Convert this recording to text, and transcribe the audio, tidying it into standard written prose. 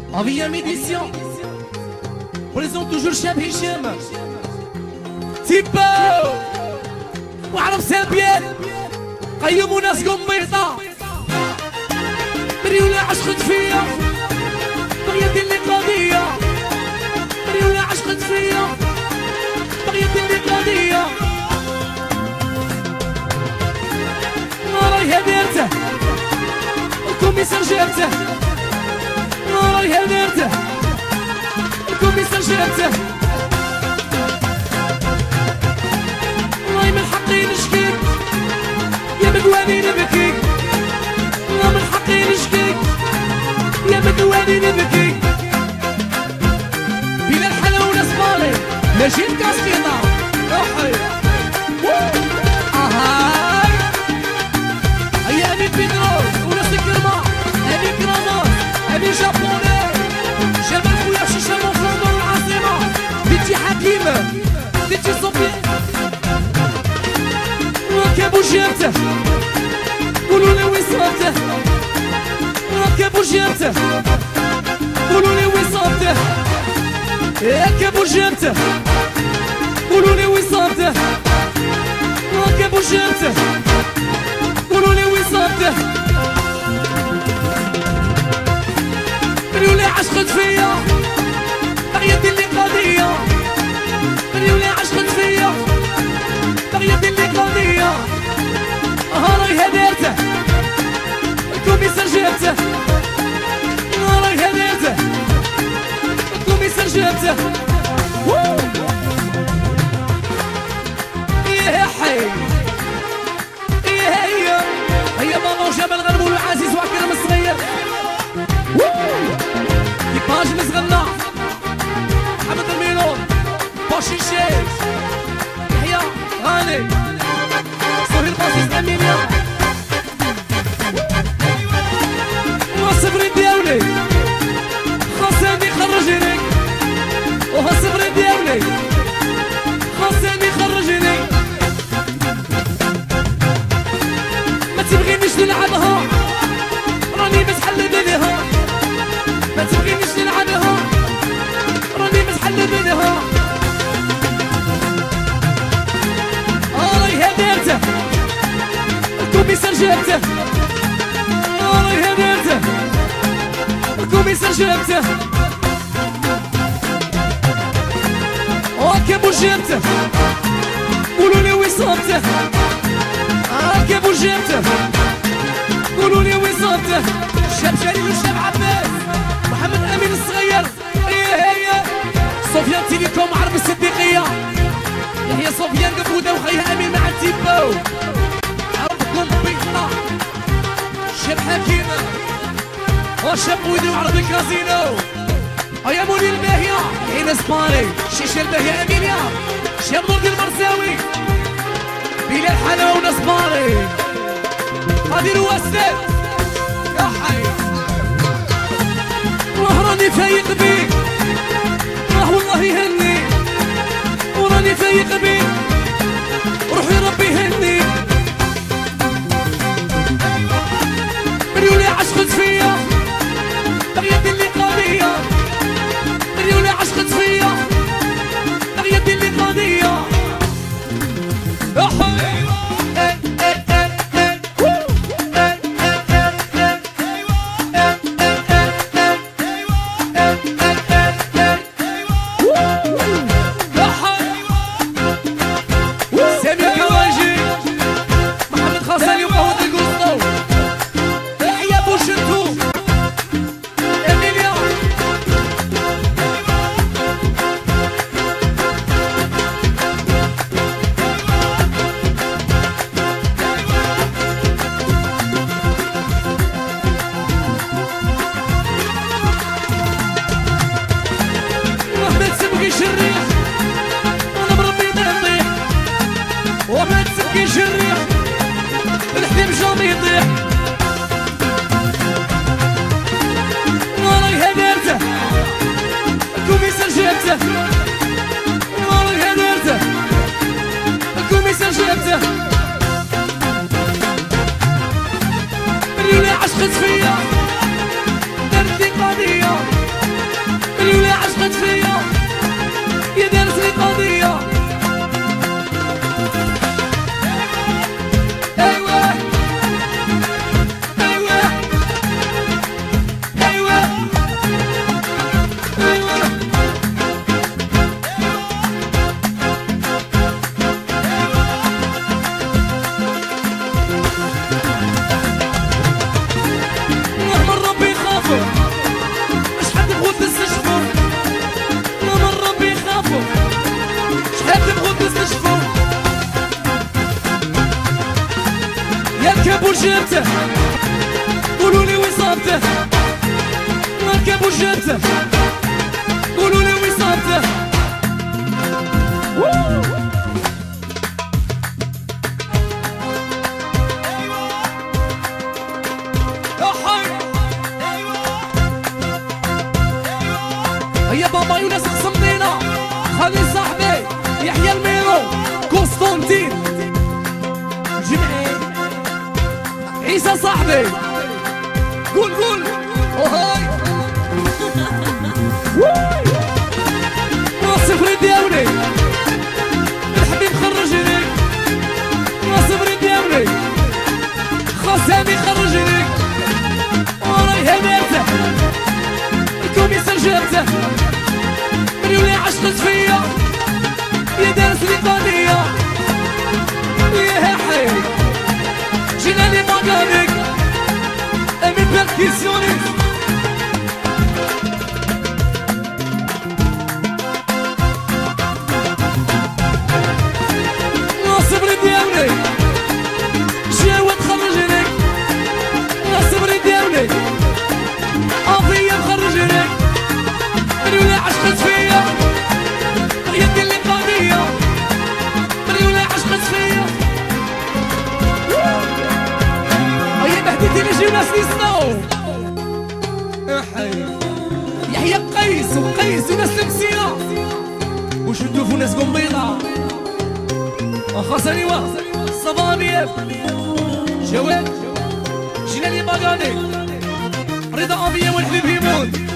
Envie édition. Présente toujours Cheb Hicham. Tipo وعرب سابيان قيموا ناس قنبيطة مريولا عشقت فيا بغيت اللي قضية مريولا عشقت فيا بغيت اللي قضية رايها دارته الكوميسار جابته رايها دارته الكوميسار جابته من حقي نشكيك يا مدواني نبكيك من حقي نشكيك يا مدواني نبكيك بلا الحلا وناس مالي ماشي الكاسكيطة روحي اهاي هيا امين بيدروس وناس الكرمة امين كرامات امين جابوني جابر خويا شيشة من فلندر العاصمة بنتي حكيمة بنتي صوفيا ركبوا جابته قولوا لي وين صابته ركبوا جابته قولوا لي وين صابته ركبوا جابته قولوا لي وين صابته ركبوا جابته قولوا لي وين صابته قالوا لي عشقت فيا بغيت اللي قضية قالوا لي عشقت فيا بغيت اللي قضية رايها دارته الكوميسار جابته رايها دارته الكوميسار جابته يا حي يا هيا ماما جاب الغرب والعزيز وعكرم الصغير كيفاش مزغنا محمد الميلون باشي الشيخ يحيى غالي صهير باصص أمينيا وصفري دياولي خاصني خرجني وصفري دياولي خاصني خرجني ما تبغينيش نلعبها راني متحل بيها ما تبغينيش نلعبها راني متحل بيها رايها دارته الكوميسار جابته رايها دارته الكوميسار جابته ركبوا جابته قولوا لي وين صابته ركبوا جابته قولوا لي وين صابته شاب جليل وشاب عباس محمد امين الصغير هي سفيان تيليكوم عرب الصديقيه هي سفيان قبوده وخيها امين مع التيبو عرضكم بيطلع شاب حكيمه وشاب ويدي وعرب الكازينو يا مولي الباهيه حين اسباني شيشه الباهيه امينيا شاب نوردي المرساوي بلا الحلا ونسباني هذه الواسطه يا حي والله راني فايق بيك والله يهني وراني فايق بيك روحي ربي يهني مريولي عشقت فيا بغيت اللي قضية مريولي عشقت فيا بغيت اللي قضية يا حي صابته قولوا لي وين صابته مركب وجدته قولوا لي وين صابته هيا بابا يونس خصمنينا خلي صاحبي يحيى الميرو قسطنطين جمعي عيسى صاحبي قول وهاي ناصف ديالي الحبيب خرجني ناصف ديالي خاصني خرجني وراي هديته الكوميسار جابته مريولي عشقت فيا يا دارس لي قضية يا حي جينا لي ماكانيك امي بيركيسيونيست ناصب ديالي جاوة تخرجني ناصب ديالي قضية مخرجني مريولي عشقت فيا يدي اللي قضية مريولي عشقت فيا هيا بهديتي نجيو ناس يسمعوا يحيى قيس وناس المسيرة وش ندوفو ناس قنبيضة خاصني صبانية جواد جينا لي باقاني رضا أبية والحبيب هيمون